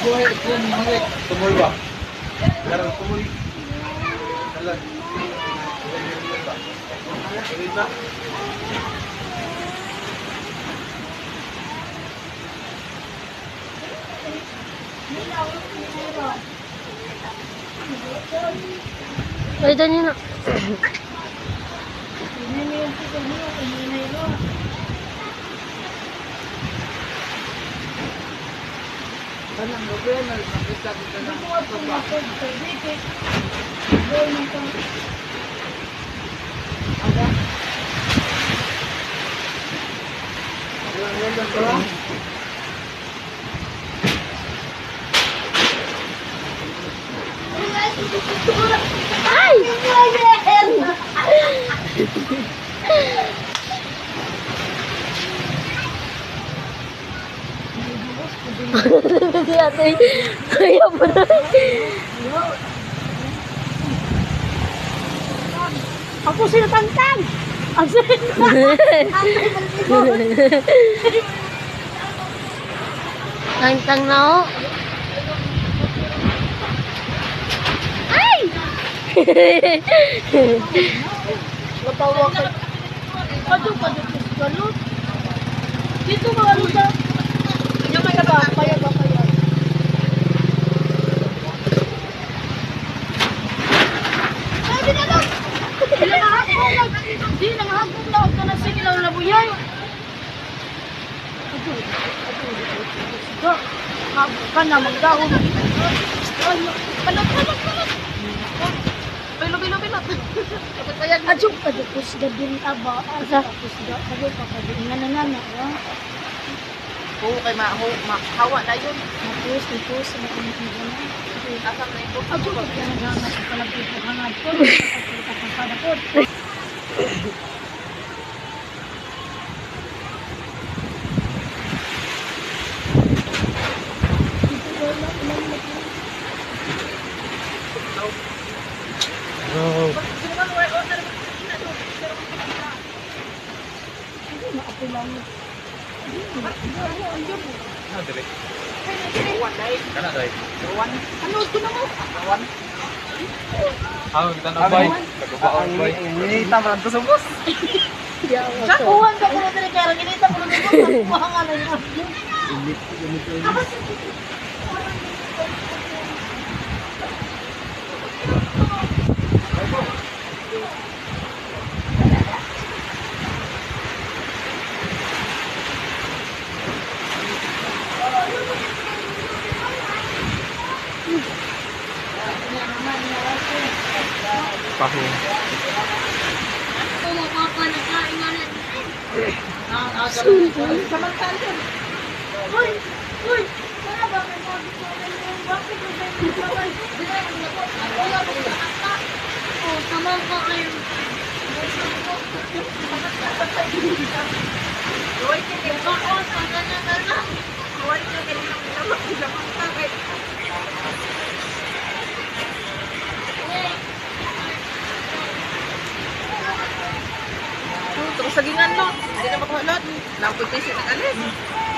Buhay, tumul ba? Darang tumul. Dalan. Dito. Pwede niyo na. Kanang gobyerno, nakita kita ng Ay! Si ate, kaya pa na. Ako sila tantang. Ang sakit. Tantang na ako. Ay! Matawa ka. Padu. Dito ba ano sa? Yung may ba? Kaya. Sabi na lang. Di nangahagpong na huwag ka na sige lang nabuyay. Ka na magdahon. Kalat. Bilot. Adjok ko sa din aba. Asa ko sa sabi pa ka din nga. Oo, kay mahawa na yun. Tapos na kami na. Asam na ito. Adjok ko na nga sa palagi ko hangad ko. Pagkakasada ko. Oh. Ano dire? Kana dai. Ano ko na mo? Kita na bay. Kagubaon bay. Ini tamran to subos. Kakuhan ka muna talaga kaya ginita ko na mo. Kuha na yun. Paho. Samantalan. Uy! Sana ba may sabi ko na yung bakit ko sa inyo babay? Oh, tama ka kayo. Luway ka din. Oo, sana na. Luway ka din. Lamang ka kay. Ito sa gingan no. Hindi na makahalot. Lampoy kayo siya nag-alis.